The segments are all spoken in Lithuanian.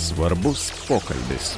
Svarbus pokalbis.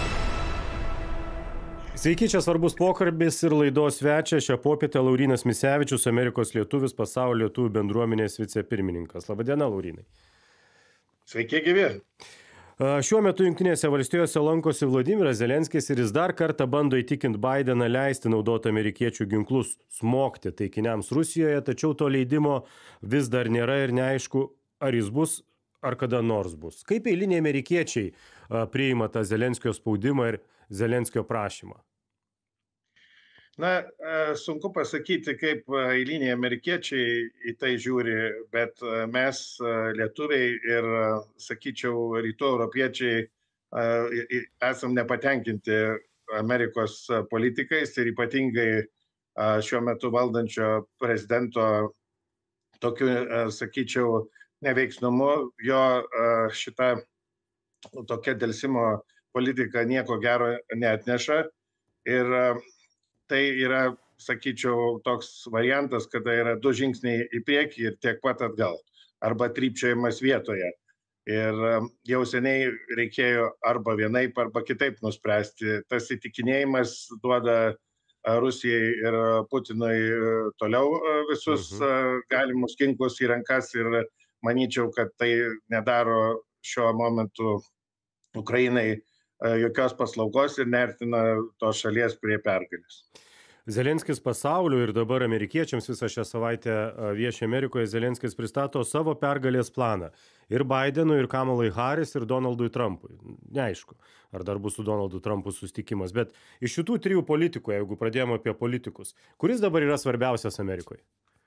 Sveiki, čia svarbus pokalbis ir laidos svečias šią popietę Laurynas Misevičius, Amerikos lietuvis, pasaulio lietuvių bendruomenės vicepirmininkas. Labadiena, Laurynai. Sveiki, gyvi. Šiuo metu Jungtinėse valstijose lankosi Vladimiras Zelenskis ir jis dar kartą bando įtikinti Bideną leisti naudoti amerikiečių ginklus smogti taikiniams Rusijoje, tačiau to leidimo vis dar nėra ir neaišku, ar jis bus, ar kada nors bus. Kaip eiliniai amerikiečiai priima tą Zelenskio spaudimą ir Zelenskio prašymą? Na, sunku pasakyti, kaip eiliniai amerikiečiai į tai žiūri, bet mes lietuviai ir, sakyčiau, rytų europiečiai esam nepatenkinti Amerikos politikais ir ypatingai šiuo metu valdančio prezidento tokiu, sakyčiau, neveiksnumu. Jo šita tokia delsimo politika nieko gero neatneša ir tai yra, sakyčiau, toks variantas, kada yra 2 žingsniai į priekį ir tiek pat atgal, arba trypčiojimas vietoje. Ir jau seniai reikėjo arba vienaip, arba kitaip nuspręsti. Tas įtikinėjimas duoda Rusijai ir Putinui toliau visus galimus ginklus į rankas ir manyčiau, kad tai nedaro šiuo momentu Ukrainai jokios paslaugos ir neartina tos šalies prie pergalės. Zelenskis pasaulio ir dabar amerikiečiams visą šią savaitę vieši Amerikoje. Zelenskis pristato savo pergalės planą ir Bidenui, ir Kamalai Harris, ir Donaldui Trumpui. Neaišku, ar dar bus su Donaldu Trumpu susitikimas, bet iš šitų 3 politikų, jeigu pradėjome apie politikus, kuris dabar yra svarbiausias Amerikoje?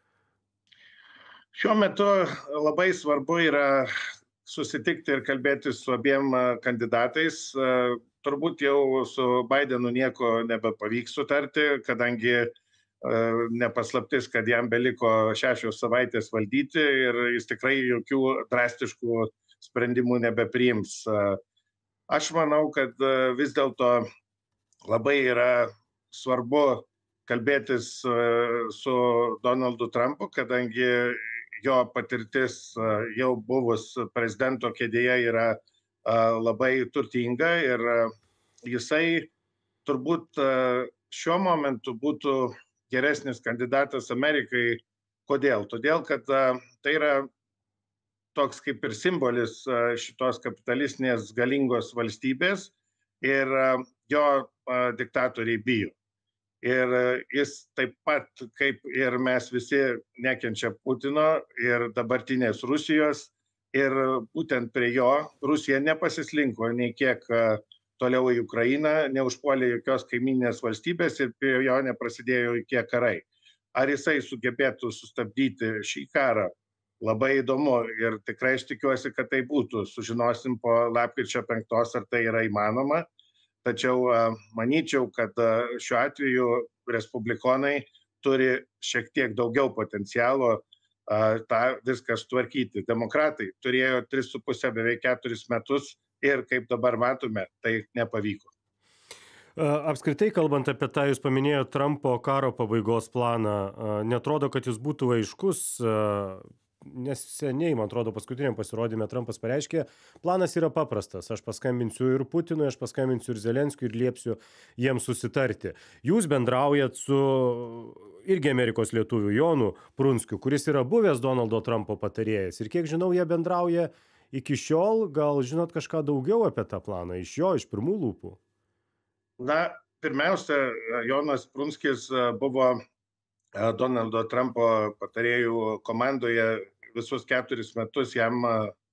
Šiuo metu labai svarbu yra susitikti ir kalbėti su abiem kandidatais. Turbūt jau su Bidenu nieko nebepavyks sutarti, kadangi nepaslaptis, kad jam beliko 6 savaitės valdyti ir jis tikrai jokių drastiškų sprendimų nebepriims. Aš manau, kad vis dėlto labai yra svarbu kalbėtis su Donaldu Trumpu, kadangi jo patirtis jau buvus prezidento kėdėje yra labai turtinga ir jisai turbūt šiuo momentu būtų geresnis kandidatas Amerikai. Kodėl? Todėl, kad tai yra toks kaip ir simbolis šitos kapitalistinės galingos valstybės ir jo diktatoriai bijo. Ir jis taip pat, kaip ir mes visi, nekenčia Putino ir dabartinės Rusijos. Ir būtent prie jo Rusija nepasislinko nei kiek toliau į Ukrainą, neužpuolė jokios kaimyninės valstybės ir prie jo neprasidėjo jokie karai. Ar jisai sugebėtų sustabdyti šį karą? Labai įdomu ir tikrai aš tikiuosi, kad tai būtų. Sužinosim po lapkričio 5, ar tai yra įmanoma. Tačiau manyčiau, kad šiuo atveju respublikonai turi šiek tiek daugiau potencialo tą viską sutvarkyti. Demokratai turėjo 3,5, beveik 4 metus ir, kaip dabar matome, tai nepavyko. Apskritai, kalbant apie tą, jūs paminėjote Trumpo karo pabaigos planą, netrodo, kad jis būtų aiškus, nes seniai, man atrodo, paskutiniam pasirodyme Trumpas pareiškė, planas yra paprastas, aš paskambinsiu ir Putinui, aš paskambinsiu ir Zelenskiui ir liepsiu jiems susitarti. Jūs bendraujat su irgi Amerikos lietuviu Jonu Prunskiu, kuris yra buvęs Donaldo Trumpo patarėjas ir kiek žinau, jie bendrauja iki šiol, gal žinot kažką daugiau apie tą planą iš jo, iš pirmų lūpų? Na, pirmiausia, Jonas Prunskis buvo Donaldo Trumpo patarėjų komandoje visus 4 metus jam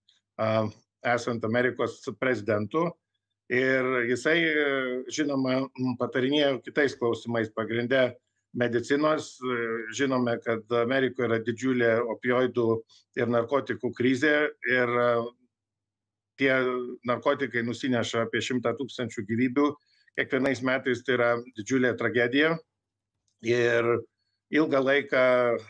esant Amerikos prezidentu. Ir jisai, žinoma, patarinėjo kitais klausimais, pagrinde medicinos. Žinome, kad Amerikoje yra didžiulė opioidų ir narkotikų krizė ir tie narkotikai nusineša apie 100 000 gyvybių. Kiekvienais metais tai yra didžiulė tragedija. Ir ilgą laiką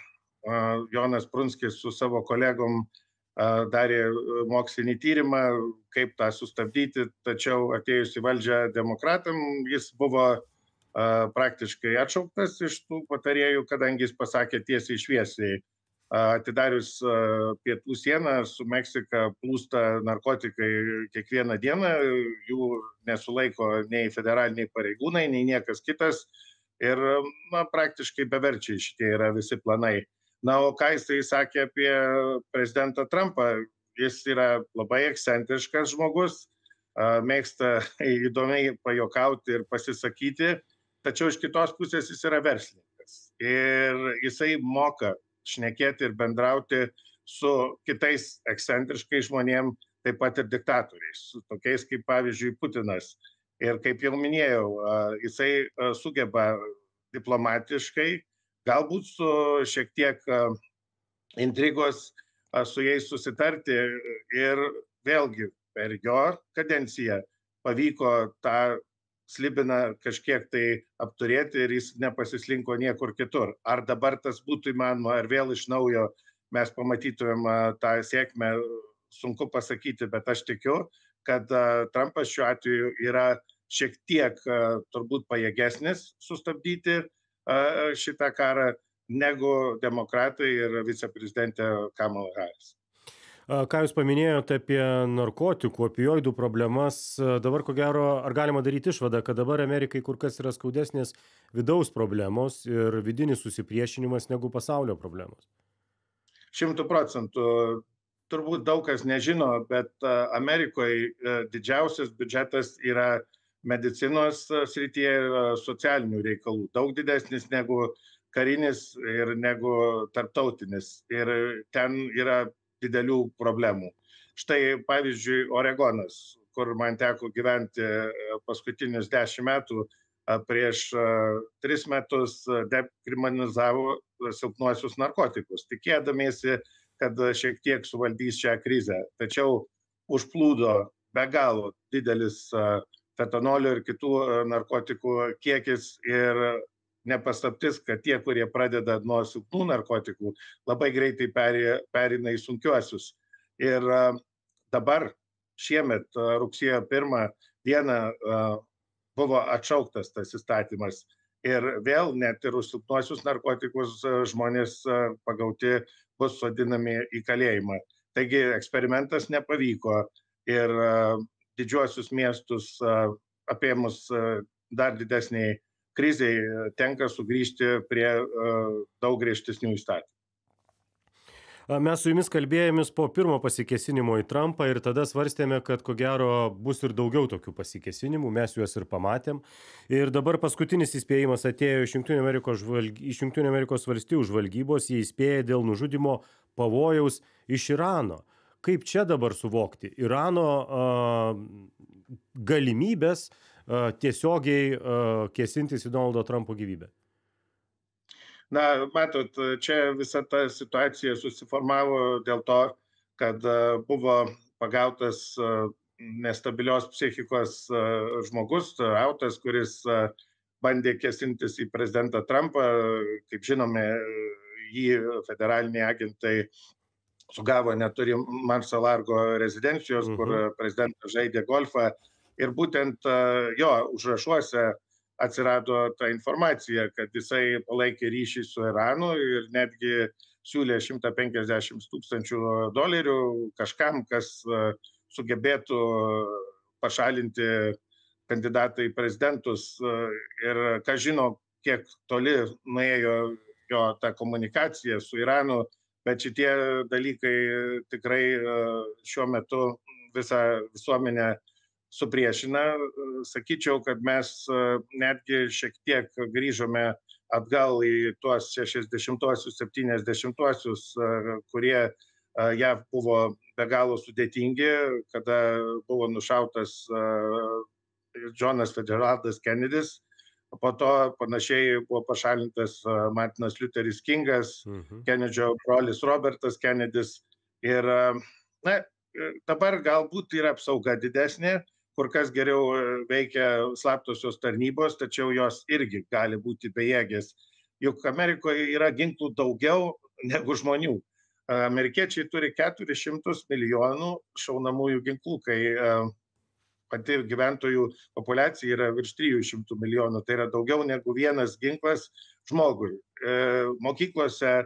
Jonas Prunskis su savo kolegom darė mokslinį tyrimą, kaip tą sustabdyti, tačiau atėjus į valdžią demokratam jis buvo praktiškai atšauktas iš tų patarėjų, kadangi jis pasakė tiesiai šviesiai, atidarius pietų sieną su Meksika plūsta narkotikai kiekvieną dieną, jų nesulaiko nei federaliniai pareigūnai, nei niekas kitas ir praktiškai beverčiai šitie yra visi planai. Na, o ką jisai sakė apie prezidentą Trumpą? Jis yra labai ekscentriškas žmogus, mėgsta įdomiai pajokauti ir pasisakyti, tačiau iš kitos pusės jis yra verslininkas. Ir jisai moka šnekėti ir bendrauti su kitais ekscentriškais žmonėm, taip pat ir diktatoriais, su tokiais kaip pavyzdžiui Putinas. Ir kaip jau minėjau, jisai sugeba diplomatiškai, galbūt su šiek tiek intrigos su jais susitarti ir vėlgi per jo kadenciją pavyko tą slibiną kažkiek tai apturėti ir jis nepasislinko niekur kitur. Ar dabar tas būtų įmanoma, ar vėl iš naujo mes pamatytumėm tą sėkmę, sunku pasakyti, bet aš tikiu, kad Trumpas šiuo atveju yra šiek tiek turbūt pajėgesnis sustabdyti šitą karą negu demokratai ir viceprezidentė Kamala Harris. Ką Jūs paminėjote apie narkotikų, opioidų problemas, dabar ko gero, ar galima daryti išvadą, kad dabar Amerikai kur kas yra skaudesnės vidaus problemos ir vidinis susipriešinimas negu pasaulio problemos? 100%. Turbūt daug kas nežino, bet Amerikoje didžiausias biudžetas yra medicinos srityje ir socialinių reikalų. Daug didesnis negu karinis ir negu tarptautinis. Ir ten yra didelių problemų. Štai, pavyzdžiui, Oregonas, kur man teko gyventi paskutinius 10 metų, prieš 3 metus dekriminalizavo silpnuosius narkotikus, tikėdamiesi, kad šiek tiek suvaldys šią krizę. Tačiau užplūdo be galo didelis fetanolio ir kitų narkotikų kiekis ir nepaslaptis, kad tie, kurie pradeda nuo silpnų narkotikų, labai greitai perina į sunkiuosius. Ir dabar šiemet rugsėjo 1 dieną buvo atšauktas tas įstatymas. Ir vėl net ir už silpnuosius narkotikus žmonės pagauti bus sodinami į kalėjimą. Taigi eksperimentas nepavyko ir didžiuosius miestus apėmus dar didesniai krizei tenka sugrįžti prie daug griežtesnių įstatymų. Mes su Jumis kalbėjomės po pirmo pasikėsinimo į Trumpą ir tada svarstėme, kad ko gero bus ir daugiau tokių pasikėsinimų, mes juos ir pamatėm. Ir dabar paskutinis įspėjimas atėjo iš Jungtinių Amerikos valstijų žvalgybos, jie įspėja dėl nužudimo pavojaus iš Irano. Kaip čia dabar suvokti Irano galimybės tiesiogiai kėsintis į Donaldo Trumpo gyvybę? Na, matot, čia visa ta situacija susiformavo dėl to, kad buvo pagautas nestabilios psichikos žmogus, autas, kuris bandė kėsintis į prezidentą Trumpą. Kaip žinome, jį federaliniai agentai sugavo netoli Mar-a-Lago rezidencijos, kur prezidentas žaidė golfą. Ir būtent jo užrašuose atsirado ta informacija, kad jisai palaikė ryšį su Iranu ir netgi siūlė $150,000 kažkam, kas sugebėtų pašalinti kandidatą į prezidentus. Ir kas žino, kiek toli nuėjo jo ta komunikacija su Iranu, bet šitie dalykai tikrai šiuo metu visą visuomenę supriešina. Sakyčiau, kad mes netgi šiek tiek grįžome atgal į tuos 60-osius, 70-osius, kurie JAV buvo be galo sudėtingi, kada buvo nušautas Johnas Fitzgeraldas Kennedys, po to panašiai buvo pašalintas Martinas Lutheris Kingas, Kennedžio brolis Robertas Kennedys. Ir dabar galbūt yra apsauga didesnė, kur kas geriau veikia slaptosios tarnybos, tačiau jos irgi gali būti bejėgės. Juk Amerikoje yra ginklų daugiau negu žmonių. Amerikiečiai turi 400 milijonų šaunamųjų ginklų, kai pati gyventojų populiacija yra virš 300 milijonų. Tai yra daugiau negu vienas ginklas žmogui. Mokyklose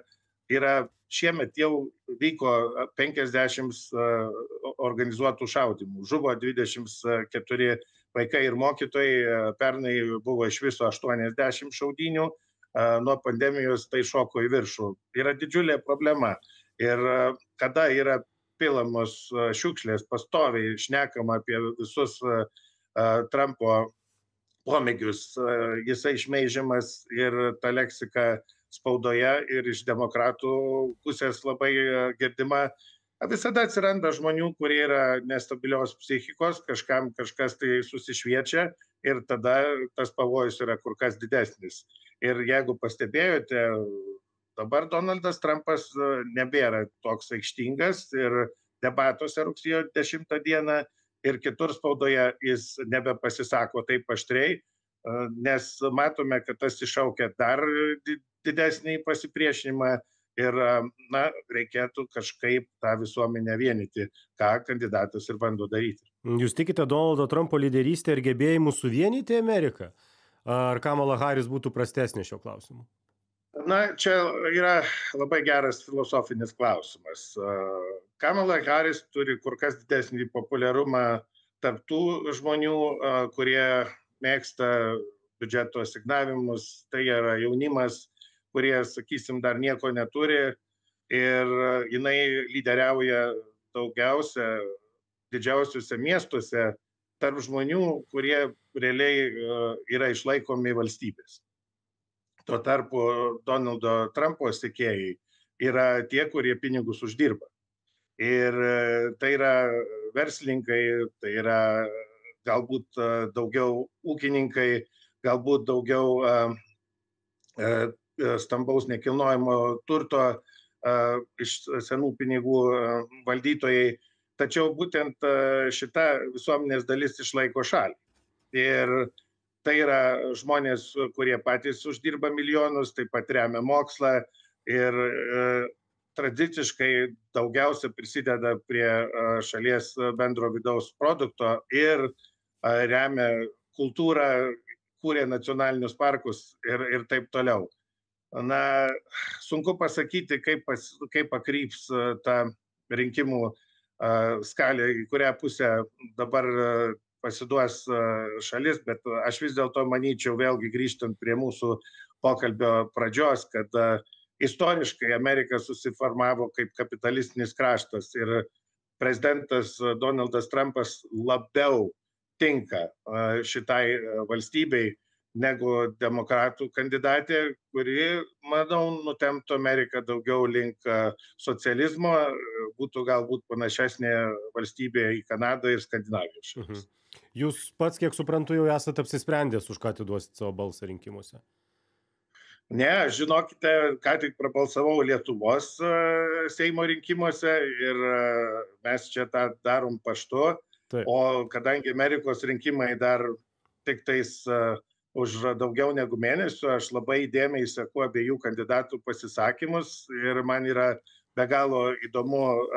šiemet jau vyko 50 organizuotų šaudymų, žuvo 24 vaikai ir mokytojai, pernai buvo iš viso 80 šaudynių, nuo pandemijos tai šoko į viršų. Yra didžiulė problema ir kada yra pilamos šiukšlės pastoviai, šnekama apie visus Trumpo pomėgius, jisai šmeižiamas ir ta leksika spaudoje ir iš demokratų pusės labai girdima. Visada atsiranda žmonių, kurie yra nestabilios psichikos, kažkam kažkas tai susišviečia ir tada tas pavojus yra kur kas didesnis. Ir jeigu pastebėjote, dabar Donaldas Trumpas nebėra toks aikštingas ir debatuose rugsėjo 10 dieną ir kitur spaudoje jis nebepasisako taip aštriai, nes matome, kad tas iššaukia dar didesnį pasipriešinimą ir reikėtų kažkaip tą visuomenę vienyti, ką kandidatas ir bando daryti. Jūs tikite Donaldo Trumpo lyderystę ir gebėjimu suvienyti Ameriką? Ar Kamala Harris būtų prastesnė šio klausimu? Čia yra labai geras filosofinis klausimas. Kamala Harris turi kur kas didesnį populiarumą tarp tų žmonių, kurie mėgsta biudžeto asignavimus, tai yra jaunimas, kurie, sakysim, dar nieko neturi ir jinai lyderiauja daugiausia didžiausiuose miestuose tarp žmonių, kurie realiai yra išlaikomi valstybės. Tuo tarpu Donaldo Trumpo sekėjai yra tie, kurie pinigus uždirba. Ir tai yra verslininkai, tai yra galbūt daugiau ūkininkai, galbūt daugiau stambaus nekilnojamo turto iš senų pinigų valdytojai. Tačiau būtent šita visuomenės dalis išlaiko šalį. Ir tai yra žmonės, kurie patys uždirba milijonus, taip pat remia mokslą ir tradiciškai daugiausia prisideda prie šalies bendro vidaus produkto ir remia kultūrą, kūrė nacionalinius parkus ir taip toliau. Sunku pasakyti, kaip pakryps ta rinkimų skalė, į kurią pusę dabar pasiduos šalis, bet aš vis dėlto manyčiau, vėlgi grįžtant prie mūsų pokalbio pradžios, kad istoriškai Amerika susiformavo kaip kapitalistinis kraštas ir prezidentas Donaldas Trumpas labiau tinka šitai valstybei negu demokratų kandidatė, kuri, manau, nutemptų Ameriką daugiau link socializmo, būtų galbūt panašesnė valstybė į Kanadą ir Skandinavijos šalis. Jūs pats, kiek suprantu, jau esate apsisprendęs, už ką atiduosit savo balsą rinkimuose? Ne, žinokite, ką tik prabalsavau Lietuvos Seimo rinkimuose ir mes čia tą darom paštu, o kadangi Amerikos rinkimai dar tik tais už daugiau negu mėnesių, aš labai įdėmiai seku abiejų kandidatų pasisakymus ir man yra be galo įdomu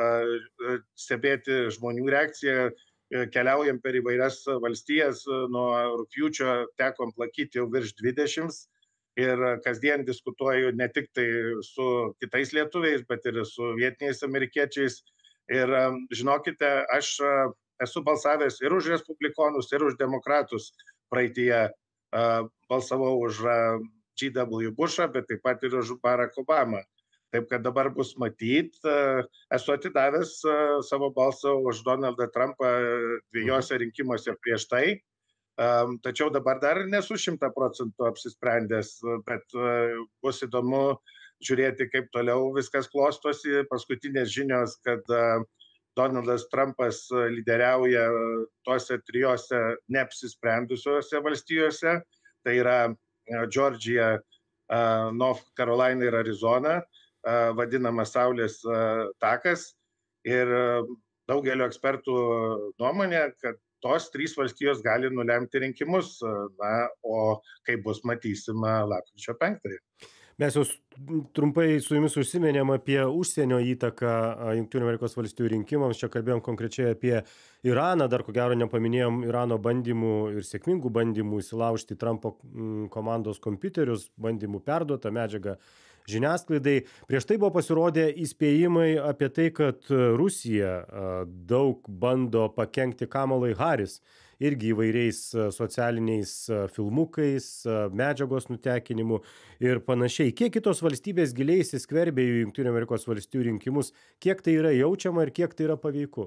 stebėti žmonių reakciją. Keliaujam per įvairias valstijas, nuo rugpjūčio teko aplankyti jau virš 20 ir kasdien diskutuoju ne tik tai su kitais lietuviais, bet ir su vietiniais amerikiečiais. Ir žinokite, aš esu balsavęs ir už respublikonus, ir už demokratus praeityje. Balsavau už G.W. Bushą, bet taip pat ir už Barack Obamą. Taip kad dabar bus matyt, esu atidavęs savo balsą už Donaldą Trumpą dviejose rinkimuose prieš tai, tačiau dabar dar nesu 100% apsisprendęs, bet bus įdomu žiūrėti, kaip toliau viskas klostosi. Paskutinės žinios, kad Donaldas Trumpas lyderiauja tose trijose neapsisprendusiose valstijose, tai yra Džordžija, North Carolina ir Arizona, vadinamas Saulės takas. Ir daugelio ekspertų nuomonė, kad tos trys valstijos gali nulemti rinkimus, o kaip bus, matysime lapkričio 5. Mes jau trumpai su jumis užsiminėm apie užsienio įtaką Jungtinių Amerikos valstijų rinkimams. Čia kalbėjom konkrečiai apie Iraną, dar ko gero nepaminėjom Irano bandymų ir sėkmingų bandymų įsilaužti Trumpo komandos kompiuterius, bandymų perduotą medžiagą žiniasklaidai. Prieš tai buvo pasirodę įspėjimai apie tai, kad Rusija daug bando pakenkti Kamalai Harris, irgi įvairiais socialiniais filmukais, medžiagos nutekinimu ir panašiai. Kiek kitos valstybės giliai įsiskverbė į Jungtinių Amerikos valstijų rinkimus, kiek tai yra jaučiama ir kiek tai yra paveiku?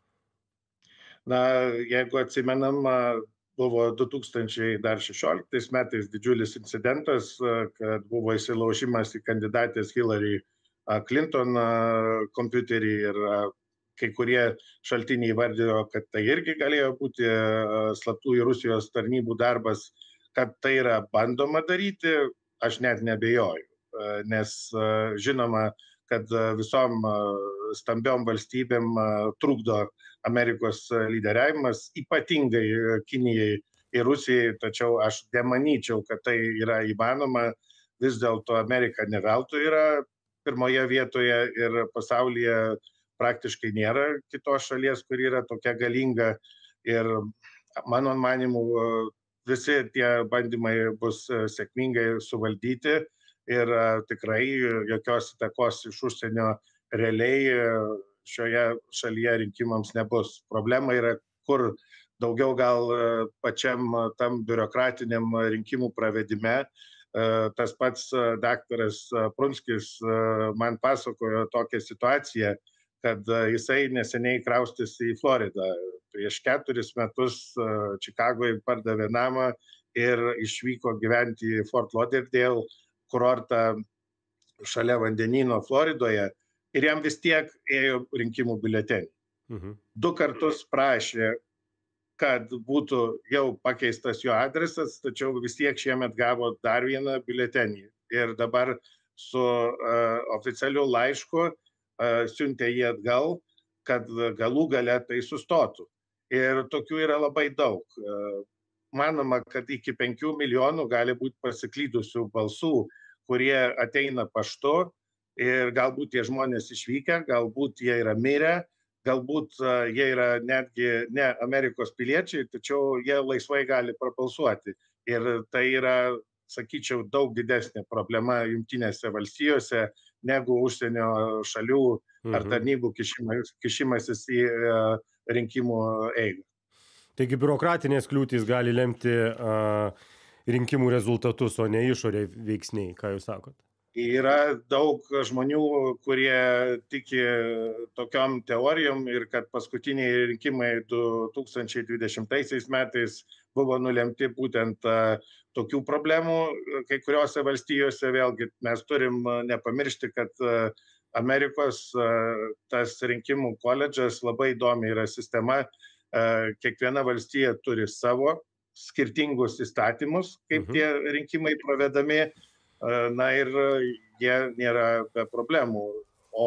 Na, jeigu atsimenam, buvo 2016 metais didžiulis incidentas, kad buvo įsilaužimas į kandidatės Hillary Clinton kompiuterį ir kai kurie šaltiniai įvardijo, kad tai irgi galėjo būti slaptųjų Rusijos tarnybų darbas, kad tai yra bandoma daryti, aš net nebejoju, nes žinoma, kad visom stambiom valstybėm trukdo Amerikos lyderiavimas, ypatingai Kinijai ir Rusijai, tačiau aš nemanyčiau, kad tai yra įmanoma. Vis dėlto Amerika ne veltui yra pirmoje vietoje ir pasaulyje praktiškai nėra kitos šalies, kuri yra tokia galinga. Ir mano manimu, visi tie bandymai bus sėkmingai suvaldyti ir tikrai jokios įtakos iš užsienio realiai šioje šalyje rinkimams nebus. Problema yra kur daugiau gal pačiam tam biurokratiniam rinkimų pravedime. Tas pats daktaras Prunskis man pasakojo tokią situaciją, kad jisai neseniai kraustėsi į Floridą. Prieš 4 metus Čikagoje pardavė namą ir išvyko gyventi į Fort Lauderdale kurortą šalia vandenyno Floridoje ir jam vis tiek ėjo rinkimų biuletenį. 2 kartus prašė, kad būtų jau pakeistas jo adresas, tačiau vis tiek šiemet gavo dar vieną biuletenį. Ir dabar su oficialiu laišku siuntė jį atgal, kad galų gale tai sustotų. Ir tokių yra labai daug. Manoma, kad iki 5 milijonų gali būti pasiklydusių balsų, kurie ateina paštu ir galbūt tie žmonės išvykę, galbūt jie yra mirę, galbūt jie yra netgi ne Amerikos piliečiai, tačiau jie laisvai gali prabalsuoti. Ir tai yra, sakyčiau, daug didesnė problema Jungtinėse valstijose negu užsienio šalių ar tarnybų kišimasis į rinkimų eigą. Taigi biurokratinės kliūtys gali lemti rinkimų rezultatus, o ne išorė veiksniai, ką jūs sakot? Yra daug žmonių, kurie tiki tokiom teorijom ir kad paskutiniai rinkimai 2020 metais buvo nulemti būtent tokių problemų. Kai kuriuose valstijose vėlgi mes turim nepamiršti, kad Amerikos tas rinkimų koledžas labai įdomi yra sistema. Kiekviena valstija turi savo skirtingus įstatymus, kaip tie rinkimai pravedami. Na ir jie nėra be problemų. O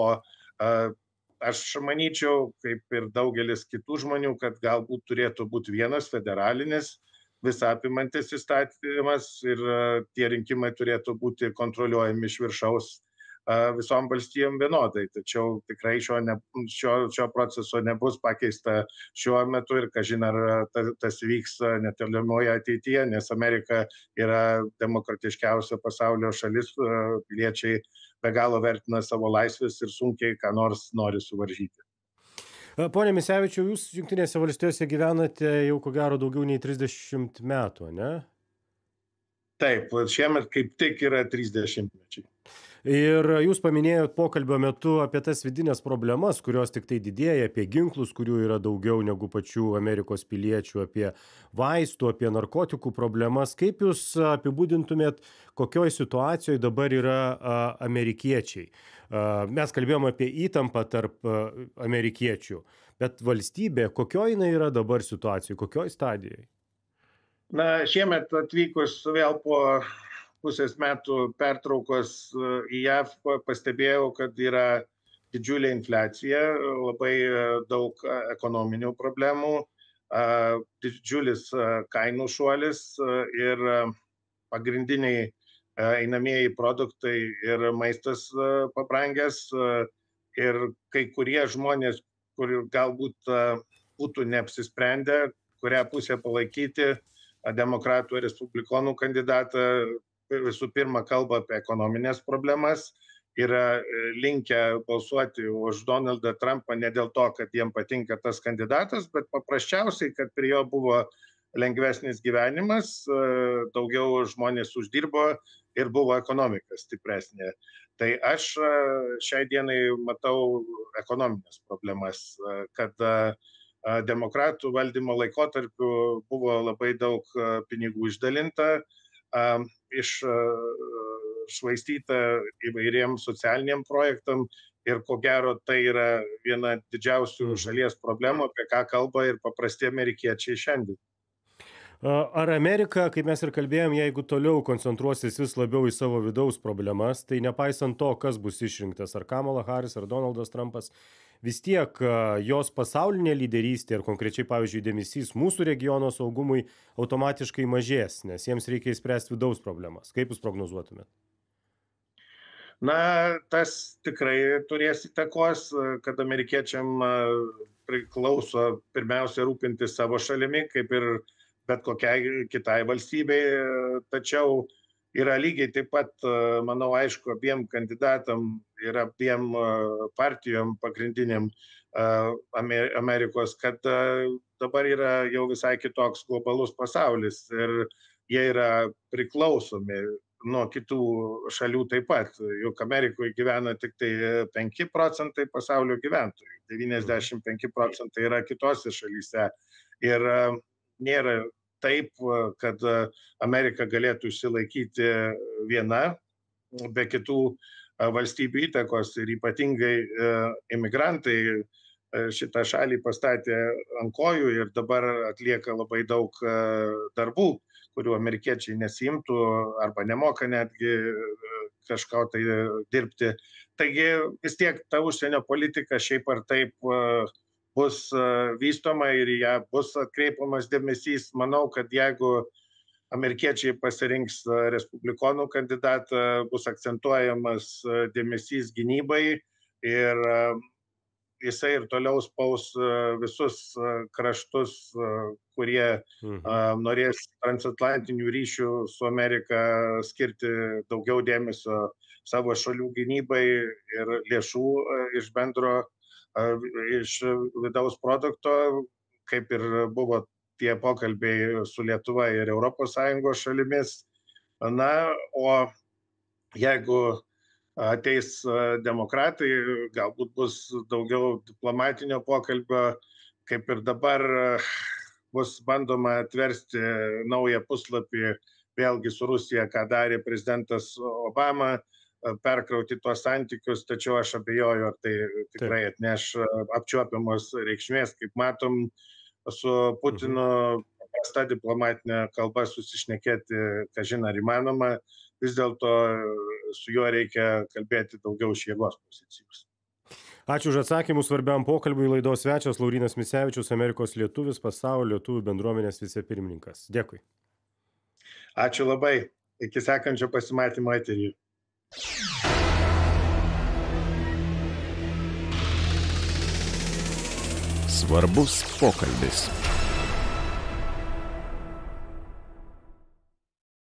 aš manyčiau, kaip ir daugelis kitų žmonių, kad galbūt turėtų būti vienas federalinis visapimantis įstatymas ir tie rinkimai turėtų būti kontroliuojami iš viršaus visom valstijom vienodai. Tačiau tikrai šio proceso nebus pakeista šiuo metu ir kažin ar tas vyks netolimoje ateityje, nes Amerika yra demokratiškiausia pasaulio šalis, piliečiai be galo vertina savo laisvės ir sunkiai ką nors nori suvaržyti. Pone Misevičiau, jūs Jungtinėse valstijose gyvenate jau ko gero daugiau nei 30 metų, ne? Taip, šiemet kaip tik yra 30 mečiai. Ir jūs paminėjot pokalbio metu apie tas vidinės problemas, kurios tik tai didėja, apie ginklus, kurių yra daugiau negu pačių Amerikos piliečių, apie vaistų, apie narkotikų problemas. Kaip jūs apibūdintumėt, kokioj situacijoje dabar yra amerikiečiai? Mes kalbėjome apie įtampą tarp amerikiečių, bet valstybė, kokioj jinai yra dabar situacijoje, kokioj stadijoje? Na, šiemet atvykus vėl po pusės metų pertraukos į JAV pastebėjau, kad yra didžiulė infliacija, labai daug ekonominių problemų, didžiulis kainų šuolis ir pagrindiniai einamieji produktai ir maistas pabrangęs ir kai kurie žmonės, kur galbūt būtų neapsisprendę, kurią pusę palaikyti, demokratų ir respublikonų kandidatą, visų pirma kalba apie ekonominės problemas, yra linkę balsuoti už Donaldą Trumpą ne dėl to, kad jiem patinka tas kandidatas, bet paprasčiausiai, kad prie jo buvo lengvesnis gyvenimas, daugiau žmonės uždirbo ir buvo ekonomika stipresnė. Tai aš šiai dienai matau ekonominės problemas, kad demokratų valdymo laikotarpiu buvo labai daug pinigų išdalinta, iššvaistyta įvairiem socialiniam projektam ir ko gero tai yra viena didžiausių šalies problemų, apie ką kalba ir paprasti amerikiečiai šiandien. Ar Amerika, kaip mes ir kalbėjom, jeigu toliau koncentruosis vis labiau į savo vidaus problemas, tai nepaisant to, kas bus išrinktas, ar Kamala Harris, ar Donaldas Trumpas, vis tiek jos pasaulinė lyderystė ir konkrečiai, pavyzdžiui, dėmesys mūsų regiono saugumui automatiškai mažės, nes jiems reikia išspręsti vidaus problemas. Kaip jūs prognozuotumėte? Na, tas tikrai turės įtakos, kad amerikiečiam priklauso pirmiausia rūpintis savo šalimi, kaip ir bet kokiai kitai valstybei, tačiau yra lygiai taip pat, manau, aišku, abiem kandidatam ir abiem partijom pagrindiniam Amerikos, kad dabar yra jau visai kitoks globalus pasaulis ir jie yra priklausomi nuo kitų šalių taip pat. Juk Amerikoje gyvena tik tai 5 procentai pasaulio gyventojų, 95 procentai yra kitose šalyse. Ir nėra taip, kad Amerika galėtų išsilaikyti viena be kitų valstybių įtakos ir ypatingai imigrantai šitą šalį pastatė ant kojų ir dabar atlieka labai daug darbų, kurių amerikiečiai nesiimtų arba nemoka netgi kažko tai dirbti. Taigi vis tiek ta užsienio politika šiaip ar taip bus vystoma ir ją bus atkreipiamas dėmesys. Manau, kad jeigu amerikiečiai pasirinks respublikonų kandidatą, bus akcentuojamas dėmesys gynybai ir jisai ir toliau spaus visus kraštus, kurie norės transatlantinių ryšių su Amerika skirti daugiau dėmesio savo šalių gynybai ir lėšų iš bendro iš vidaus produkto, kaip ir buvo tie pokalbiai su Lietuva ir ES šalimis. Na, o jeigu ateis demokratai, galbūt bus daugiau diplomatinio pokalbio, kaip ir dabar bus bandoma atversti naują puslapį vėlgi su Rusija, ką darė prezidentas Obama, perkrauti tuos santykius, tačiau aš abejoju, ar tai tikrai atneš apčiuopiamos reikšmės. Kaip matom, su Putinu paprasta diplomatinė kalba susišnekėti, kažin ar įmanoma, vis dėlto su juo reikia kalbėti daugiau iš jėgos pozicijos. Ačiū už atsakymus svarbiam pokalbiui. Laidos svečias Laurynas Misevičius, Amerikos lietuvis, pasaulio lietuvių bendruomenės vicepirmininkas. Dėkui. Ačiū labai. Iki sekančio pasimatymo eteryje. Svarbus pokalbis.